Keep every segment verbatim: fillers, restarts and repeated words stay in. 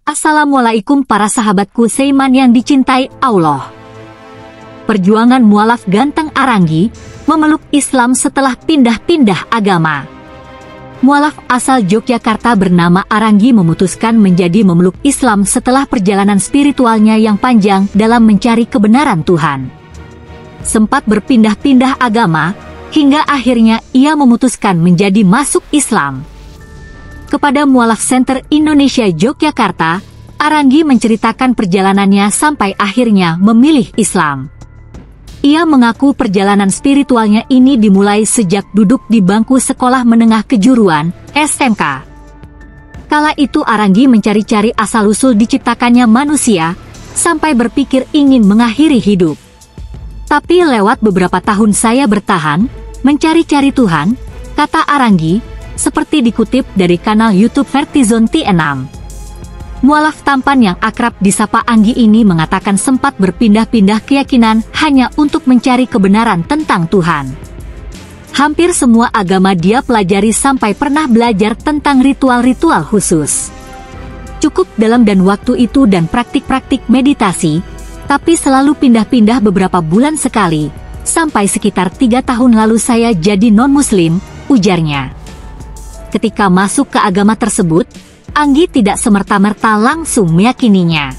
Assalamualaikum para sahabatku seiman yang dicintai Allah. Perjuangan mualaf ganteng Aranggi memeluk Islam setelah pindah-pindah agama. Mualaf asal Yogyakarta bernama Aranggi memutuskan menjadi memeluk Islam setelah perjalanan spiritualnya yang panjang dalam mencari kebenaran Tuhan. Sempat berpindah-pindah agama, hingga akhirnya ia memutuskan menjadi masuk Islam. Kepada Mualaf Center Indonesia Yogyakarta, Aranggi menceritakan perjalanannya sampai akhirnya memilih Islam. Ia mengaku perjalanan spiritualnya ini dimulai sejak duduk di bangku sekolah menengah kejuruan, S M K. Kala itu Aranggi mencari-cari asal-usul diciptakannya manusia, sampai berpikir ingin mengakhiri hidup. Tapi lewat beberapa tahun saya bertahan, mencari-cari Tuhan, kata Aranggi, seperti dikutip dari kanal YouTube Vertizon T enam. Mualaf tampan yang akrab disapa Anggi ini mengatakan sempat berpindah-pindah keyakinan hanya untuk mencari kebenaran tentang Tuhan. Hampir semua agama dia pelajari sampai pernah belajar tentang ritual-ritual khusus. Cukup dalam dan waktu itu dan praktik-praktik meditasi, tapi selalu pindah-pindah beberapa bulan sekali, sampai sekitar tiga tahun lalu saya jadi non-muslim, ujarnya. Ketika masuk ke agama tersebut, Anggi tidak semerta-merta langsung meyakininya.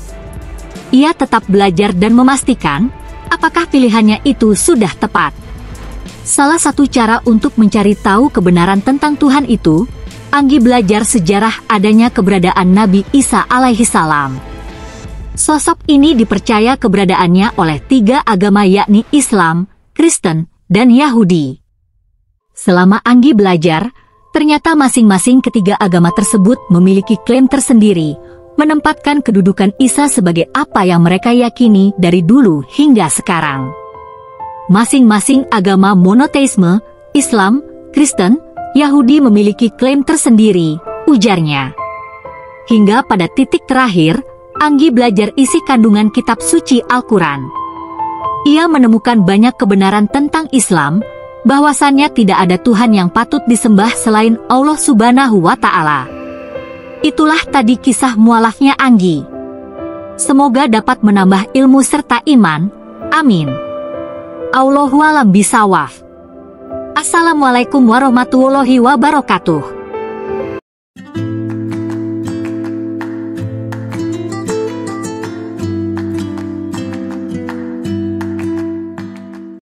Ia tetap belajar dan memastikan apakah pilihannya itu sudah tepat. Salah satu cara untuk mencari tahu kebenaran tentang Tuhan itu, Anggi belajar sejarah adanya keberadaan Nabi Isa alaihi salam. Sosok ini dipercaya keberadaannya oleh tiga agama yakni Islam, Kristen, dan Yahudi. Selama Anggi belajar, ternyata masing-masing ketiga agama tersebut memiliki klaim tersendiri, menempatkan kedudukan Isa sebagai apa yang mereka yakini dari dulu hingga sekarang. Masing-masing agama monoteisme, Islam, Kristen, Yahudi memiliki klaim tersendiri, ujarnya. Hingga pada titik terakhir, Anggi belajar isi kandungan kitab suci Al-Quran. Ia menemukan banyak kebenaran tentang Islam, bahwasannya tidak ada Tuhan yang patut disembah selain Allah Subhanahu wa Ta'ala. Itulah tadi kisah mualafnya Anggi. Semoga dapat menambah ilmu serta iman. Amin. Allahu a'lam bishawab. Assalamualaikum warahmatullahi wabarakatuh.